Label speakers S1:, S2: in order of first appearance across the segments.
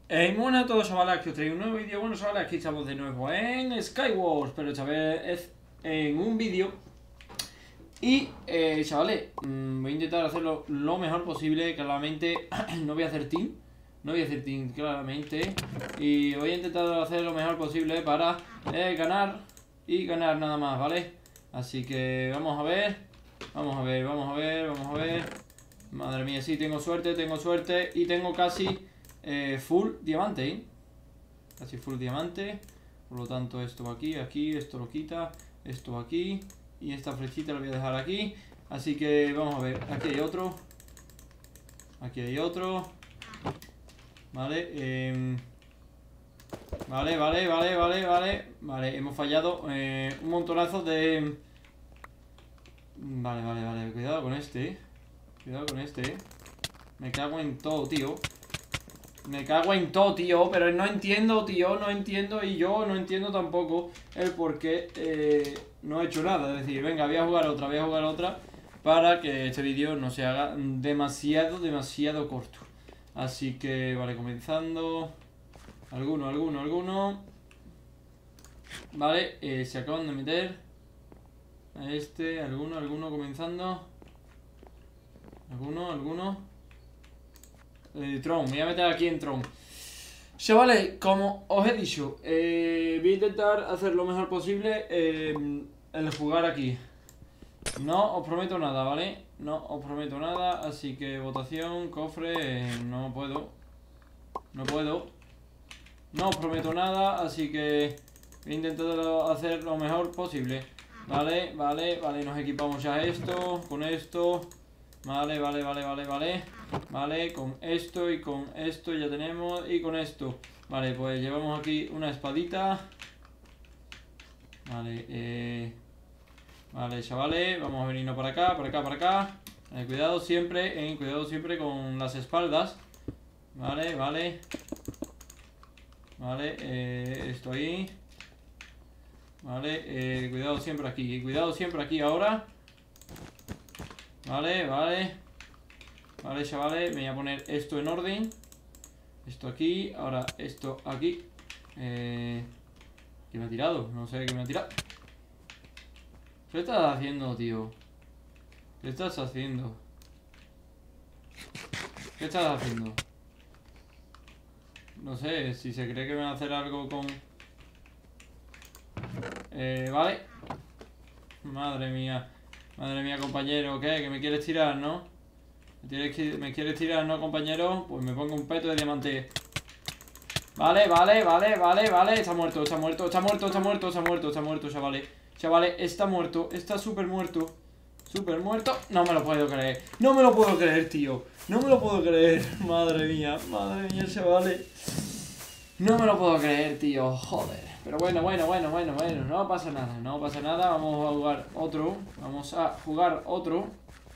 S1: Buenas a todos, chavales, que os traigo un nuevo vídeo. Bueno, chavales, aquí estamos de nuevo en Skywars, pero esta vez es en un vídeo. Y, chavales, voy a intentar hacerlo lo mejor posible. Claramente, no voy a hacer team. No voy a hacer team, claramente. Y voy a intentar hacer lo mejor posible para ganar y ganar nada más, ¿vale? Así que vamos a ver. Vamos a ver, vamos a ver, vamos a ver. Madre mía, sí, tengo suerte y tengo casi full diamante, ¿eh? Casi full diamante. Por lo tanto, esto va aquí, aquí, esto lo quita, esto va aquí. Y esta flechita la voy a dejar aquí. Así que vamos a ver, aquí hay otro. Aquí hay otro. Vale, vale, vale, vale, vale, vale. Vale, hemos fallado un montonazo de... Vale, vale, vale, cuidado con este. Cuidado con este. Me cago en todo, tío. Me cago en todo, tío. Pero no entiendo, tío. No entiendo. Y yo no entiendo tampoco el por qué no he hecho nada. Es decir, venga, voy a jugar otra, voy a jugar otra. Para que este vídeo no se haga demasiado corto. Así que, vale, comenzando. Alguno. Vale, se acaban de meter. A este, alguno comenzando. Alguno. Tron, me voy a meter aquí en Tron. Chavales, como os he dicho, voy a intentar hacer lo mejor posible el jugar aquí. No os prometo nada, ¿vale? No os prometo nada, así que votación, cofre, no puedo. No puedo. No os prometo nada, así que voy a intentar hacer lo mejor posible. Vale, nos equipamos ya esto, con esto. Vale, con esto y con esto ya tenemos. Y con esto. Vale, pues llevamos aquí una espadita. Vale, vale, chavales, vamos a venirnos para acá. Cuidado siempre con las espaldas. Vale, esto ahí. Vale, cuidado siempre aquí ahora. Vale, chavales, me voy a poner esto en orden. Esto aquí, ahora esto aquí. ¿Qué me ha tirado? No sé qué me ha tirado. ¿Qué estás haciendo, tío? ¿Qué estás haciendo? ¿Qué estás haciendo? No sé, si se cree que me va a hacer algo con... vale. Madre mía, compañero, ¿qué? ¿Que me quieres tirar, no? ¿Me quieres tirar, no, compañero? Pues me pongo un peto de diamante. Vale. Está muerto, chavales. Chavales, está muerto. Está súper muerto. No me lo puedo creer. No me lo puedo creer, tío. No me lo puedo creer. Madre mía, chavales. No me lo puedo creer, tío. Joder. Pero bueno. No pasa nada. Vamos a jugar otro.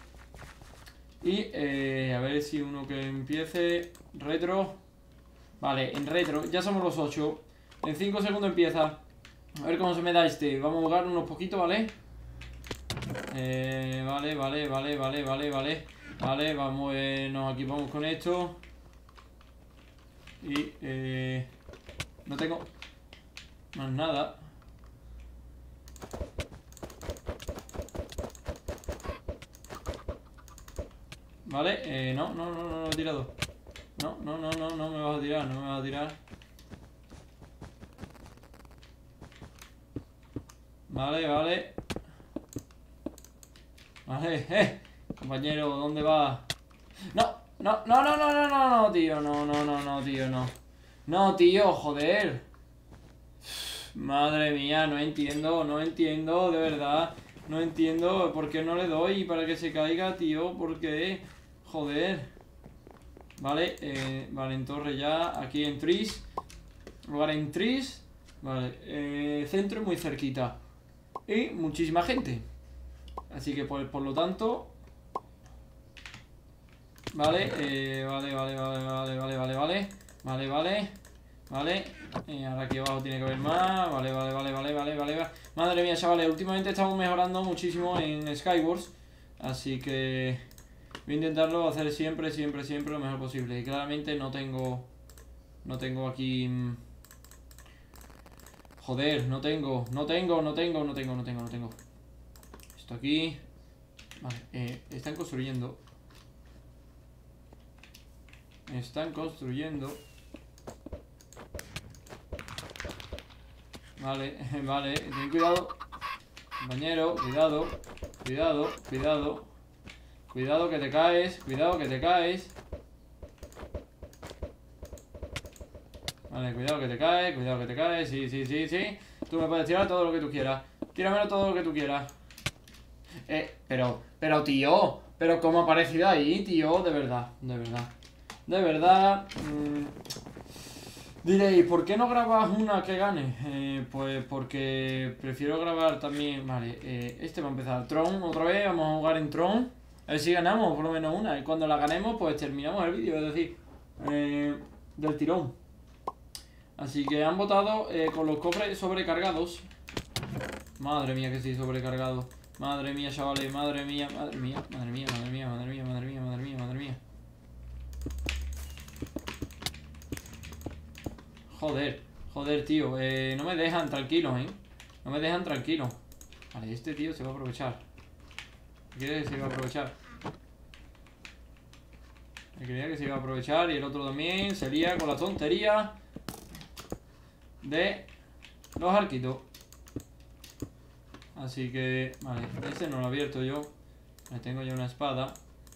S1: Y a ver si uno que empiece. Retro. Vale, en retro, ya somos los 8. En 5 segundos empieza. A ver cómo se me da este. Vamos a jugar unos poquitos, ¿vale? Vale. Vale, vamos, nos equipamos con esto. Y no tengo más nada. Vale, no he tirado. No me vas a tirar. Vale, compañero, ¿dónde vas? No, tío, no, tío, no. No, tío, joder. Madre mía, no entiendo, de verdad. No entiendo por qué no le doy para que se caiga, tío, ¿por qué? Joder. Vale, en torre ya, aquí en Tris. Lugar en Tris. Vale, centro muy cerquita. Y muchísima gente. Así que por lo tanto... Vale, vale. Ahora aquí abajo tiene que haber más. Vale. Madre mía, chavales, últimamente estamos mejorando muchísimo en Skywars. Así que voy a intentarlo hacer siempre lo mejor posible. Y claramente no tengo No tengo aquí... Joder, no tengo. Esto aquí. Vale, están construyendo. Vale, vale, ten cuidado. Compañero, cuidado. Cuidado que te caes. Vale, cuidado que te caes. Sí. Tú me puedes tirar todo lo que tú quieras. Tíramelo todo lo que tú quieras. Pero tío, pero cómo ha aparecido ahí, tío, de verdad. Diréis, ¿por qué no grabas una que gane? Pues porque prefiero grabar también. Vale, este va a empezar Tron otra vez, vamos a jugar en Tron. A ver si ganamos por lo menos una. Y cuando la ganemos, pues terminamos el vídeo, es decir, del tirón. Así que han votado con los cofres sobrecargados. Madre mía que sí, sobrecargado. Madre mía, chavales, madre mía. Joder, tío, no me dejan tranquilos, no me dejan tranquilos. Vale, este tío se va a aprovechar. ¿Qué se iba a aprovechar? Me creía que se iba a aprovechar y el otro también sería con la tontería de los arquitos. Así que, vale, este no lo he abierto yo. Me tengo ya una espada.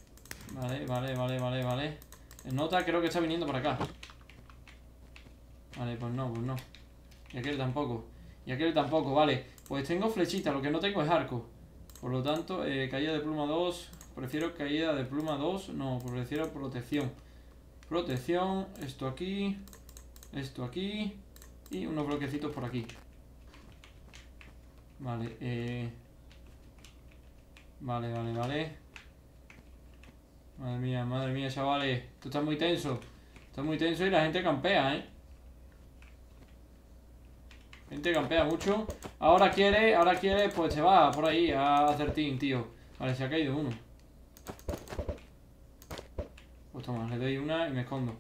S1: Vale. El nota creo que está viniendo para acá. Vale, pues no. Y aquel tampoco, vale. Pues tengo flechita, lo que no tengo es arco. Por lo tanto, caída de pluma 2. Prefiero caída de pluma 2. No, prefiero protección. Protección, esto aquí. Y unos bloquecitos por aquí. Vale, Vale. Madre mía, chavales. Esto está muy tenso. Y la gente campea, Gente campea mucho. Ahora quiere, pues se va por ahí a hacer team, tío. Vale, se ha caído uno. Pues toma, le doy una y me escondo.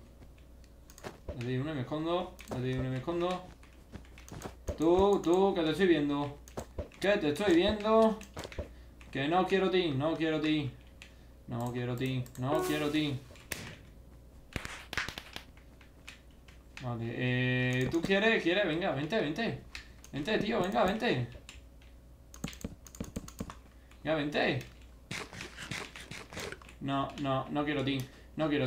S1: Tú, que te estoy viendo. Que no quiero team. Vale, ¿tú quieres? Venga, vente. Vente, tío, venga, vente. Venga, vente. No quiero team. No quiero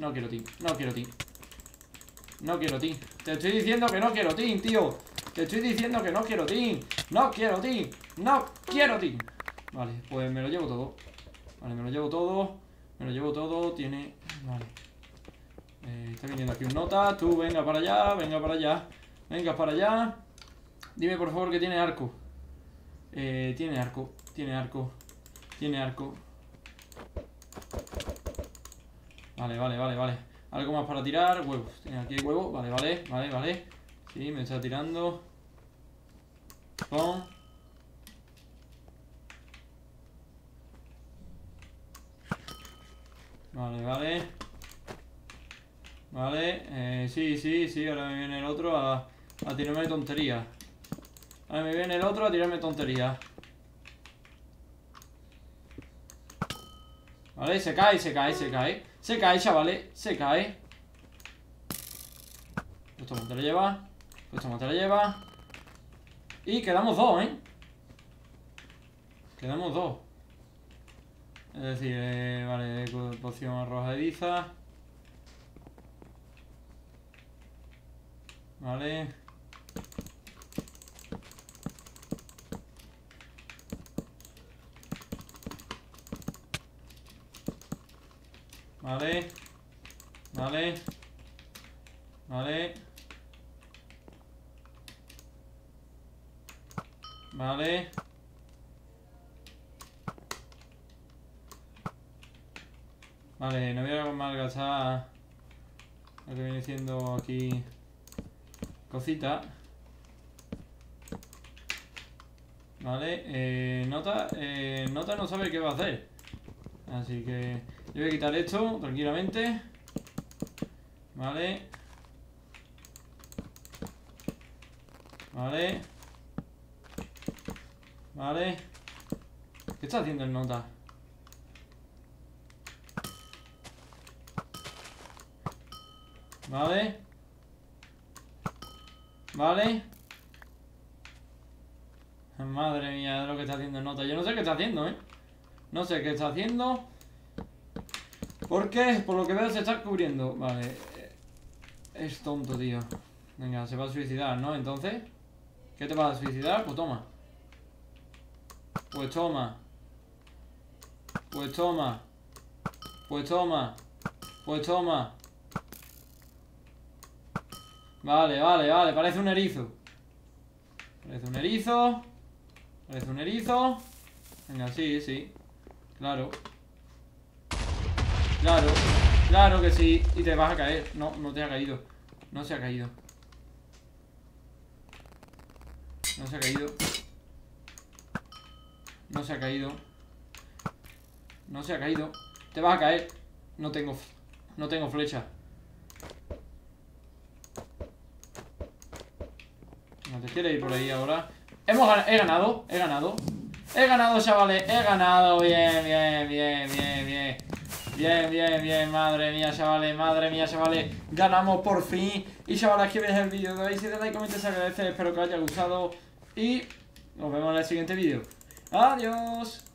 S1: team. Te estoy diciendo que no quiero team, tío. No quiero team. Vale, pues me lo llevo todo. Tiene... Vale. Está viniendo aquí un nota. Tú, venga para allá. Dime por favor que tiene arco. Tiene arco. Vale. Algo más para tirar. Huevos. Aquí hay huevo. Vale. Sí, me está tirando. Pon. Vale. Sí. Ahora me viene el otro a tirarme tonterías. Vale, se cae, chavales. Esto te lo lleva. Y quedamos dos, Es decir, vale, poción arrojadiza. Vale. Vale, no voy a malgastar lo que viene siendo aquí cosita. Vale, Nota no sabe qué va a hacer. Así que yo voy a quitar esto tranquilamente. Vale. Vale. Vale. ¿Qué está haciendo el nota? Vale. Vale. Madre mía, de lo que está haciendo el nota. Yo no sé qué está haciendo, No sé qué está haciendo. Porque, por lo que veo, se está cubriendo. Vale. Es tonto, tío. Venga, se va a suicidar, ¿no? Entonces, ¿qué te vas a suicidar? Pues toma. Pues toma. Pues toma. Pues toma. Pues toma. Vale, vale, vale. Parece un erizo. Parece un erizo. Parece un erizo. Venga, sí, sí. Claro. Claro. Claro que sí. Y te vas a caer. No, no te ha caído. No se ha caído. No se ha caído. No se ha caído. No se ha caído. Te vas a caer. No tengo flecha. No te quieres ir por ahí ahora. He ganado. He ganado. He ganado, chavales. He ganado. Bien, bien, bien, bien, bien. Bien, bien, bien. Madre mía, chavales. Madre mía, chavales. Ganamos por fin. Y chavales, que veis el vídeo de hoy. Si de like, comenta, se agradece. Espero que os haya gustado. Y nos vemos en el siguiente vídeo. Adiós.